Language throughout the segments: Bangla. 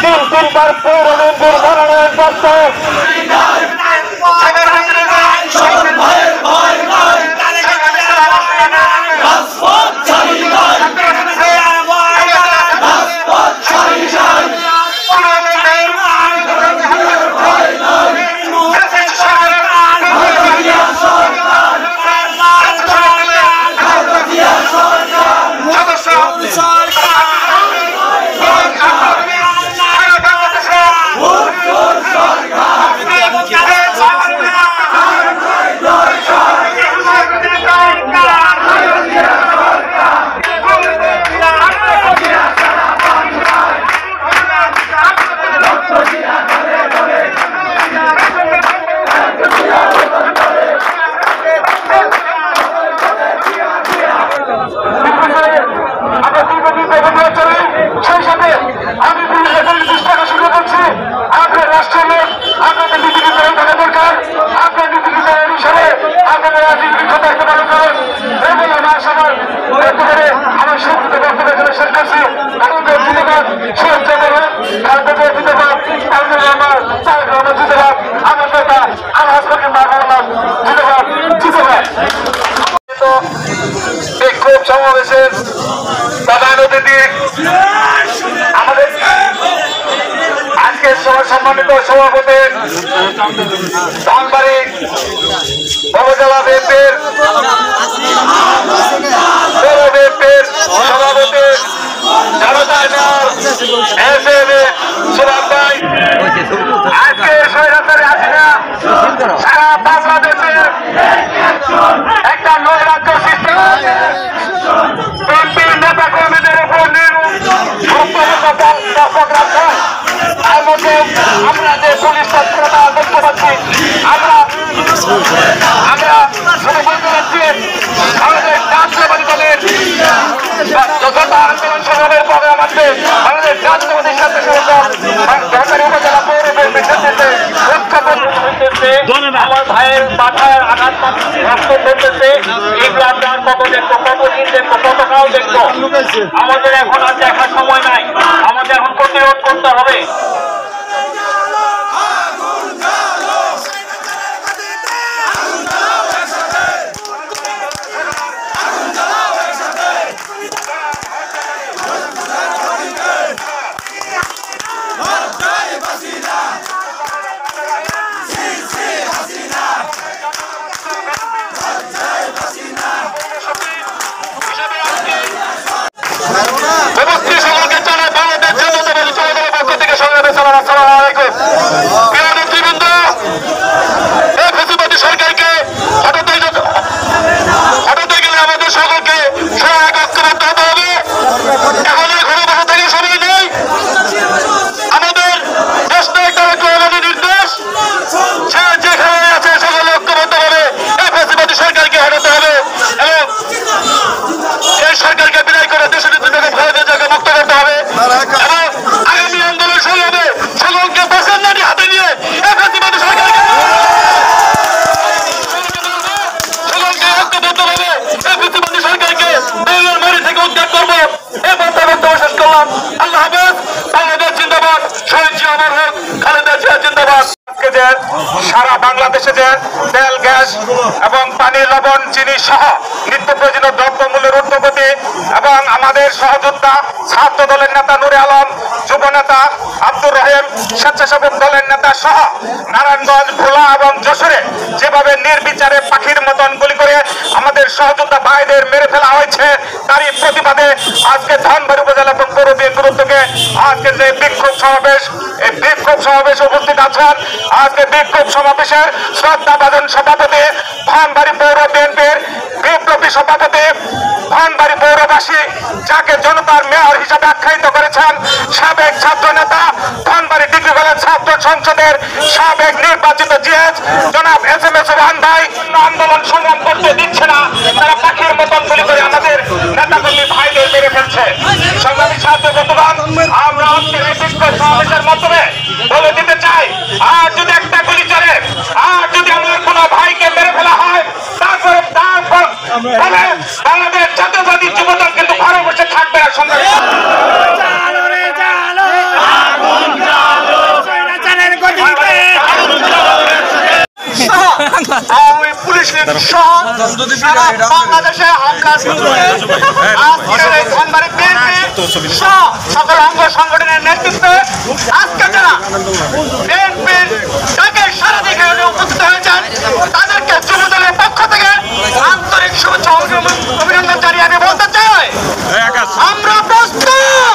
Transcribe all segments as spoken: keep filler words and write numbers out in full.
তিন তিনবার পৌর বিএনপির মনোনয়ন প্রাপ্ত বিক্ষোভ সমাবেশের প্রধান অতিথি আমাদের আজকের সভা সম্মানিত সভাপতি ধনবাড়ি উপজেলা বিএনপির পৌর বিএনপির সভাপতি আজকে স্বৈরাচারী হাসিনা সারা বাংলাদেশে একটা নৈরাজ্য সৃষ্টি করেছে। বিএনপির নেতা কর্মীদের উপর তার মধ্যে আমরা যে পুলিশ তৎপরতা দেখতে পাচ্ছি, আমরা আমরা শুধু বলতে পারছি আমাদের জাতীয়বাদী দলের যত আন্দোলন সংগ্রামের প্রোগ্রাম আছে, আমাদের জাতীয়বাদী সাথে সরকারি উপজেলা পৌর বিএনপির নেতৃত্বে উৎখাপন হইতেছে। আমার ভাইয়ের মাথায় আঘাত রক্ত ধরতেছে। এগুলো আমরা কত দেখবো, কতদিন দেখবো, কতটাও দেখবো। আমাদের এখন আর দেখার সময় নাই, আমাদের এখন প্রতিরোধ করতে হবে। সারা বাংলাদেশে যে তেল, গ্যাস এবং পানি, লবণ, চিনি সহ নিত্য প্রয়োজনীয় দ্রব্যমূল্যের ঊর্ধ্বগতি এবং আমাদের সহযোদ্ধা ছাত্র দলের নেতা নুরে আলম, যুব নেতা আব্দুর রহিম, স্বেচ্ছাসেবক দলের নেতা সহ নারায়ণগঞ্জ, ভোলা এবং যশোরে যেভাবে নির্বিচারে পাখির মতন গুলি করে আমাদের সহযোদ্ধা ভাইদের মেরে ফেলা হয়েছে, তারই প্রতিবাদে আজকে ধনবাড়ি উপজেলা এবং পৌর বিএনপির উদ্যোগে আজকে যে বিক্ষোভ সমাবেশ, এই বিক্ষোভ সমাবেশে উপস্থিত আছেন আজকে বিক্ষোভ সমাবেশের শ্রদ্ধাভাজন সভাপতি, ধনবাড়ি পৌর বিএনপির বিপ্লবী সভাপতি, ধনবাড়ি পৌরবাসী যাকে জনতার মেয়র হিসাবে আখ্যায়িত করেছেন, সাবেক ছাত্র নেতা, ধনবাড়ি ডিগ্রি কলেজ ছাত্র সংসদের সাবেক নির্বাচিত জিএস জনাব এস এম এস ওয়ান ভাই আন্দোলন সংগ্রাম করতে দিচ্ছে না, তারা পাখির মতন গুলি করে আমাদের নেতাকর্মী ভাইদের মেরে ফেলছে। সংগ্রামী ছাত্র বন্ধুগণ, আমরা আজকের এই বিক্ষোভ সমাবেশের মাধ্যমে বলে দিতে চাই, আর যদি একটা গুলি চলে, আর যদি আমার কোনো ভাইকে মেরে ফেলা হয়, তারপরে তারপর বাংলাদেশ জাতীয়বাদী যুবদল কিন্তু ঘরে বসে থাকবে না। সংগ্রামী সহ সারা বাংলাদেশে হামলা আজকের এই ধনবাড়ি বিএনপি সহ সকল অঙ্গ সংগঠনের নেতৃত্বে আজকে যারা বিএনপির ডাকে সারা দিকে উপস্থিত হয়েছেন তাদেরকে যুবদলের পক্ষ থেকে আন্তরিক শুভেচ্ছা অভিনন্দন জানিয়ে আমি বলতে চাই আমরা প্রস্তুত।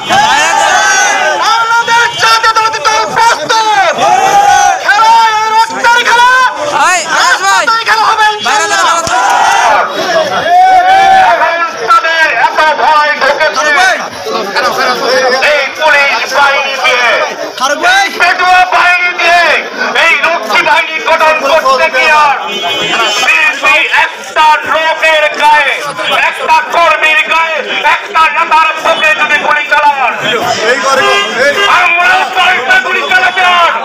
বাংলাদেশ জাতীয়তাবাদী দল প্রস্তুত। খেলা রক্তের খেলা, রাজপথের খেলা হবে ইনশাআল্লাহ। তাদের এত ভয় ঢুকেছে এই পুলিশ বাহিনী দিয়ে, পেটুয়া বাহিনী দিয়ে, এই রক্ষী বাহিনী গঠন করতে গিয়ে একটা লোকের গায়ে, একটা কর্মীর গায়ে, একটা নেতার বুকে যদি গুলি চালান, আমরা কয়েকটা গুলি চালাতে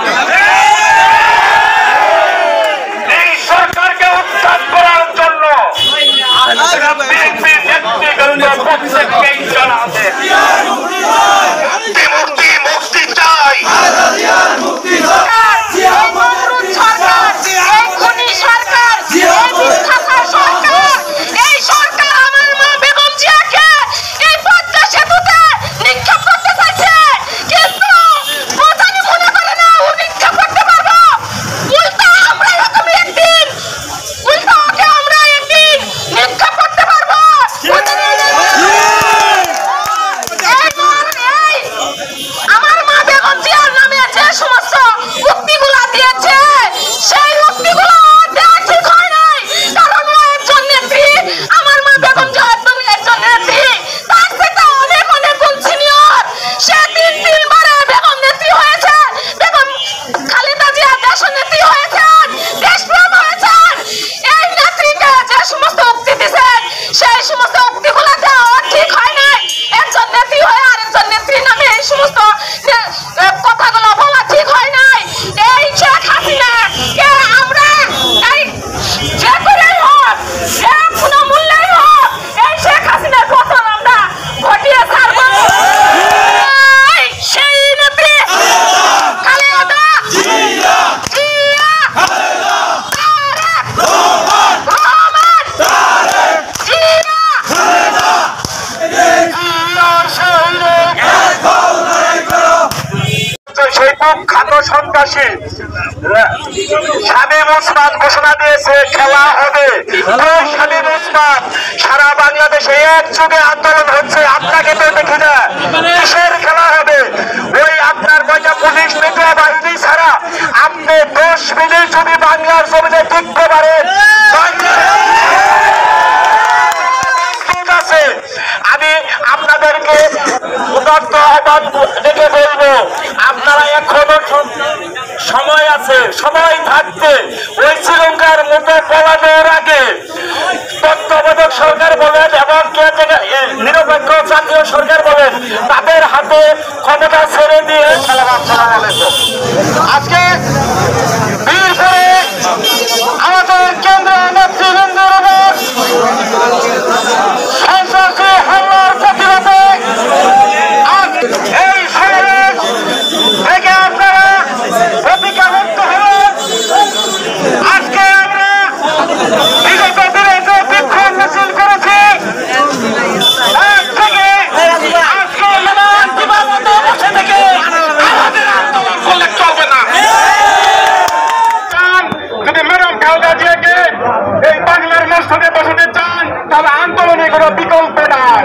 এই সরকারকে উৎখাত করার জন্য বিএনপির নেতৃত্ব প্রত্যেককেই জানাতে মুক্তি মুক্তি চাই। সন্ত্রাসী শামীম ওসমান ঘোষণা দিয়েছে খেলা হবে। শামীম ওসমান সারা বাংলাদেশে এক যুগে আন্দোলন হচ্ছে, আপনাকে তো দেখি না, কিসের খেলা হবে? ওই আপনার কয়টা পুলিশ পেটুয়া বাহিনী ছাড়া আপনি দশ মিনিট যদি বাংলার জমিনে টিকতে পারেন, আমি আপনাদেরকে উদাত্ত আহ্বান ডেকে বলবো, আপনারা এখনো সময় আছে, সময় থাকতে ওই শ্রীলঙ্কার মতো পলানোর আগে তত্ত্বাবধায়ক সরকার বলেন এবং নিরপেক্ষ জাতীয় সরকার বলেন, তাদের হাতে ক্ষমতা ছেড়ে দিয়ে আজকে বীরপুরে আমাদের কেন্দ্রীয় নেতৃবৃন্দের উপর সন্ত্রাসী হামলার প্রতিবাদে এই সমাবেশ থেকে আপনারা প্রতিজ্ঞাবদ্ধ হলেন। আজকে আমরা বিগত দিনে যে বিক্ষোভ মিছিল করেছি থেকে আজকে বসে থেকে আমাদের আন্দোলন করলে চলবে না। যদি ম্যাডাম খালেদা জিয়াকে এই বাংলার মসজিদে বসাতে চান তাহলে আন্দোলনে কোনো বিকল্প নাই।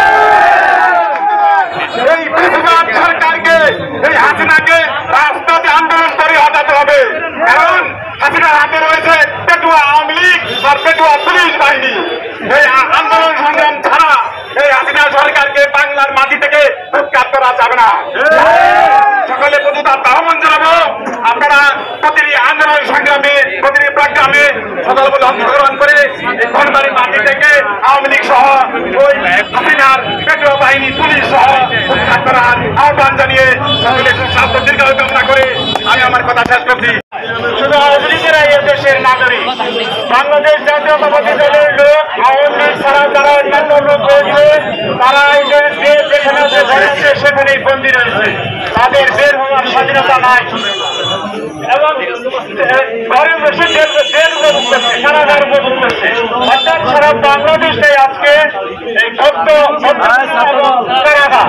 এই বেশিরভাগ সরকারকে, এই হাসিনাকে রাস্তাতে আন্দোলন করে হটাতে হবে, কারণ হাসিনার হাতে রয়েছে পেটুয়া আওয়ামী লীগ আর পেটুয়া পুলিশ বাহিনী। এই আন্দোলন সংগ্রাম ছাড়া এই হাসিনা সরকারকে বাংলার মাটি থেকে উৎখাত করা যাবে না। সকলে প্রতি তার আহ্বান জানাবো, আপনারা প্রতিটি আন্দোলন সংগ্রামে, প্রতিটি প্রোগ্রামে সকল বলে অংশগ্রহণ করে এই ধনবাড়ি মাটি থেকে আওয়ামী লীগ সহ ওই হাসিনার পেটুয়া বাহিনী পুলিশ সহ উৎখাত করার আহ্বান জানিয়ে সকলে সুস্বাস্থ্য দীর্ঘায়ু কামনা করে আমি আমার কথা শেষ করছি। শুধু আওয়ামী লীগেরা এই দেশের নাগরিক, বাংলাদেশ জাতীয়তাবাদী দলের লোক, আওয়ামী লীগ ছাড়া যারা অন্যান্য লোক রয়েছে তারা এই দেশে যেখানে যেখানে সেখানেই বন্দী রয়েছে, তাদের বের হওয়ার স্বাধীনতা নাই। এবং ঘরে বসে দেড় উপভোগ করছে, কারাগার উপভোগ করছে। অর্থাৎ সারা বাংলাদেশে আজকে এই সত্য কারাগার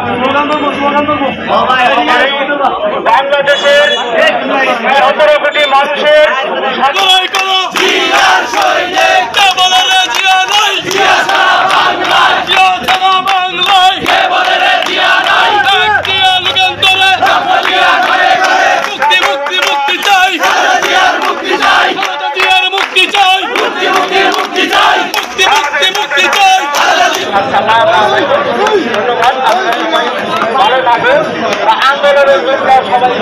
বাংলাদেশের সতেরো কোটি মানুষের আন্দোলনের জন্য সবাই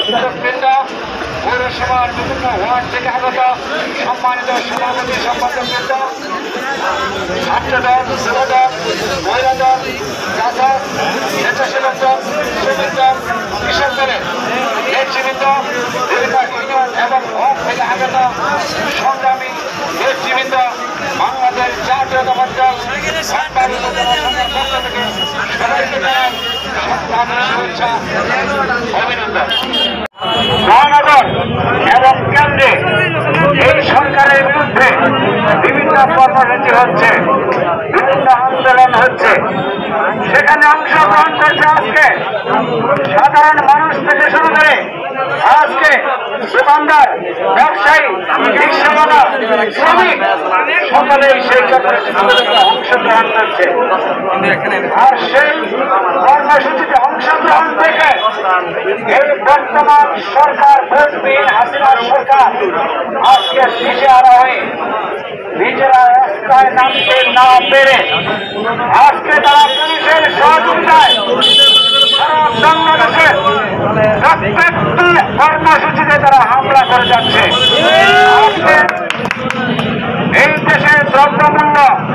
পৌরসভার বিভিন্ন ওয়ার্ড থেকে আগত সম্মানিত সভাপতি সম্পাদকবৃন্দ, ছাত্রদল, যুবদল, মহিলা দল, চাষা, স্বেচ্ছাসেবক দল, শ্রমিক দল, কৃষক দলের নেতৃবৃন্দ, বিভিন্ন ইউনিয়ন এবং ওয়ার্ড থেকে আগত সংগ্রামী নেতৃবৃন্দ, বাংলাদেশ জাতীয়তাবাদী দল সাংবাদিক জনসংঘের পক্ষ থেকে সবাইকে জানাই সংগ্রামী শুভেচ্ছা, অভিনন্দন। মহানগর এবং কেন্দ্রে এই সরকারের বিরুদ্ধে বিভিন্ন কর্মসূচি হচ্ছে, বিভিন্ন আন্দোলন হচ্ছে, সেখানে অংশগ্রহণ করছে আজকে সাধারণ মানুষ থেকে শুরু করে আজকে দোকানদার, ব্যবসায়ী, রিক্সাওয়ালা, শ্রমিক সকলেই সেই কর্মসূচিতে অংশগ্রহণ করছে। আর সেই কর্মসূচিতে অংশগ্রহণ থেকে এই বর্তমান সরকার ভোটবিহীন হাসিনা সরকার আজকে দিশেহারা হয়ে নিজেরা রাস্তায় নামতে না পেরে আজকে তারা পুলিশের সহযোগিতায় সারা বাংলাদেশের প্রত্যেকটি কর্মসূচিতে তারা হামলা করে যাচ্ছে। আজকে এই দেশের দ্রব্যমূল্য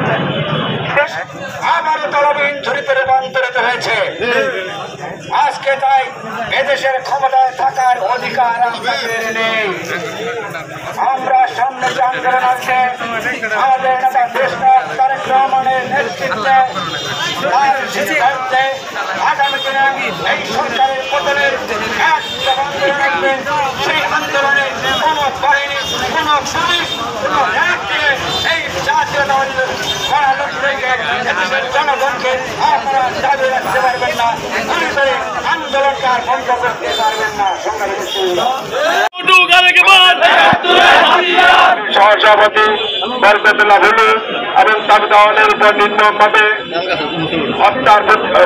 আবারও তলবিহীন ঝুড়িতে রূপান্তরিত হয়েছে। আজকে তাই এদেশের ক্ষমতায় থাকার অধিকার আমাদের নেই। আমরা সামনে যে আন্দোলন আছে, আমাদের নেতা দেশনাথ তারেক রহমানের নেতৃত্বে তার সিদ্ধান্তে আগামী দিনে এই সরকারের পতনের এক আন্দোলন আসবে। সেই আন্দোলনে কোন বাহিনী, কোন পুলিশ, কোন এক দিয়ে এই জাতীয়তাবাদী করা লক্ষ্যকে এদেশের জনগণকে আপনারা দাবি রাখতে পারবেন না, পুলিশের আন্দোলনকে আর বন্ধ করতে পারবেন না। সহসভাপতি বরকতুল্লাহ ভুলু এবং তার দলের উপর নির্মমভাবে হত্যার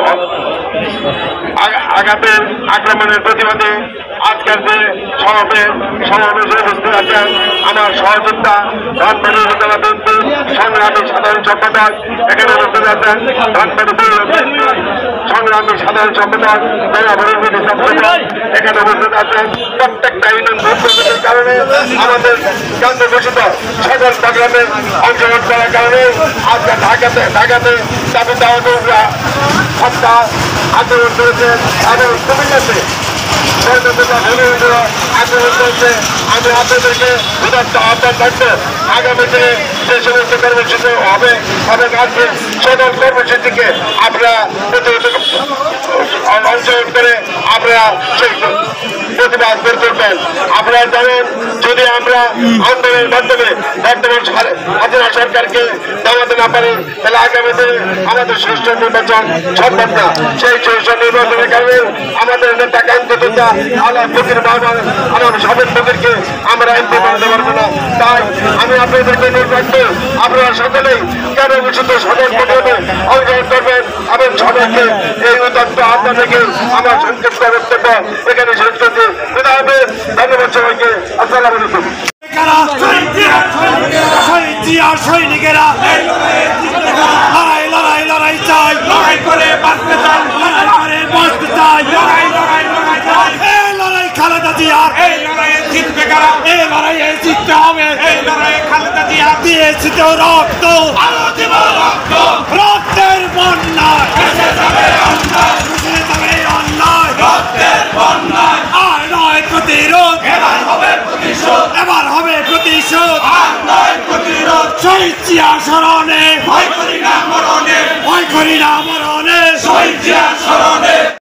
আঘাতে আক্রমণের প্রতিবাদে আজকের যে সমাবেশ সমাবেশে উপস্থিত আছেন আমার সহযোদ্ধা ধনবাড়ি উপজেলা বিএনপি সংগ্রামী সাধারণ সম্পাদক, এখানে উপস্থিত আছেন ধনবাড়ি বিএনপি সংগ্রামী সাধারণ সম্পাদক এখানে উপস্থিত আছেন। প্রত্যেকটা ইউনিয়ন ভোটের কারণে আমাদের কেন্দ্র ঘোষিত সকল প্রোগ্রামে অংশগ্রহণ করার কারণে আজকে ঢাকাতে ঢাকাতে দাবি দাওয়া হত্যা আন্দোলন করেছে এবং কুমিল্লাতে আন্দোলন করেছে। আমি আপনাদেরকে উদাত্ত আহ্বান থাকবো আগামী দিনে যে সমস্ত কর্মসূচি হবে হবে আজকে সকল কর্মসূচিকে আমরা অংশগ্রহণ করে আমরা সেই প্রতিবাদ করে তুলবেন। আপনারা জানেন, যদি আমরা আন্দোলনের মাধ্যমে বর্তমান হাসিনা সরকারকে দামাতে না পারি তাহলে আগামী দিনে আমাদের সুষ্ঠু নির্বাচন সম্ভব না। সেই সুষ্ঠু নির্বাচনের কারণে আমাদের নেতা কান্তিদা আল্লাহ ফকির বাবা আমার সাবেক ফকিরকে আমরা এমপি বানাতে পারবো না। তাই আমি আপনাদেরকে অনুরোধ রাখবো, আপনারা সকলেই কেন ঘোষিত সদর পরিষদে অংশগ্রহণ করবেন এবং সবাইকে এই উদাত্ত আহ্বান থেকে আমার সংক্ষিপ্ত বক্তব্য এখানে শেষ করছি। বিদায় হবে। ধন্যবাদ সবাইকে। আসসালামু আলাইকুম। সৈনিকেরা লড়াই লড়াই লড়াই চাই, লড়াই করে বাঁচতে চাই, লড়াই করে বাঁচতে চাই, লড়াই লড়াই লড়াই চাই। এই লড়াই খালেদা জিয়ার, এই লড়াইয়ে জিতবে কারা, এই লড়াইয়ে জিততে হবে, এই লড়াইয়ে খালেদা জিয়া দিয়েছি তো রক্ত, আরো দিব রক্ত, রক্তের বন্যায় ভেসে যাবে অন্যায়, ভেসে যাবে অন্যায়, রক্তের বন্যায়। আর নয় প্রতিরোধ, এবার হবে প্রতিশোধ, এবার হবে প্রতিশোধ, আর নয় প্রতিরোধ। শহীদ জিয়া স্মরণে ভয় করি না মরণে, ভয় করি না মরণে, শহীদ জিয়া স্মরণে।